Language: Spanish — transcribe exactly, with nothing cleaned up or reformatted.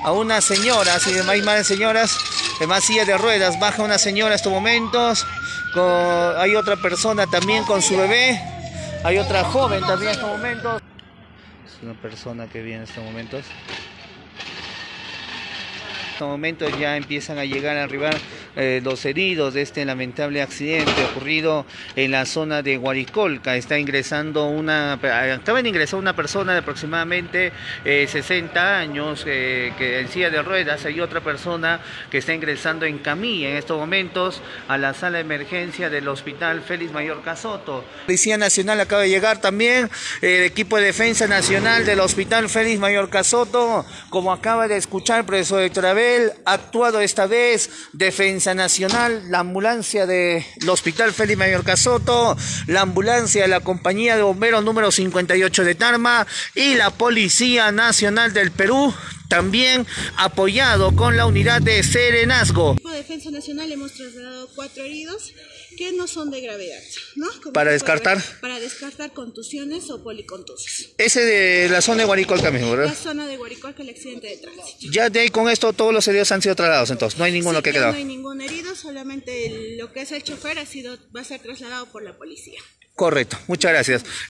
a una señora, si hay más señoras, en más silla de ruedas, baja una señora en estos momentos, con, hay otra persona también con su bebé, hay otra joven también en estos momentos. Es una persona que viene en estos momentos. En estos momentos ya empiezan a llegar a arribar eh, los heridos de este lamentable accidente ocurrido en la zona de Guaricolca. Está ingresando una, acaban de ingresar una persona de aproximadamente eh, sesenta años eh, que en silla de ruedas. Hay otra persona que está ingresando en camilla en estos momentos a la sala de emergencia del Hospital Félix Mayor Casoto. La Policía Nacional acaba de llegar también, el equipo de defensa nacional del Hospital Félix Mayor Casoto, como acaba de escuchar el profesor Héctor Abel, ha actuado esta vez Defensa Nacional, la ambulancia del Hospital Félix Mayor Casoto, la ambulancia de la compañía de bomberos número cincuenta y ocho de Tarma y la Policía Nacional del Perú, también apoyado con la unidad de Serenazgo. De Defensa Nacional hemos trasladado cuatro heridos que no son de gravedad, ¿no? Como para descartar ver, para descartar contusiones o policontusos. Ese de la zona de Guaricolca mismo, ¿verdad? La zona de Guaricolca, el accidente de tránsito. Ya de ahí con esto todos los heridos han sido trasladados, entonces no hay ninguno sí, que ha quedado. No hay ningún herido, solamente el, lo que es el chofer ha sido va a ser trasladado por la policía. Correcto, muchas gracias.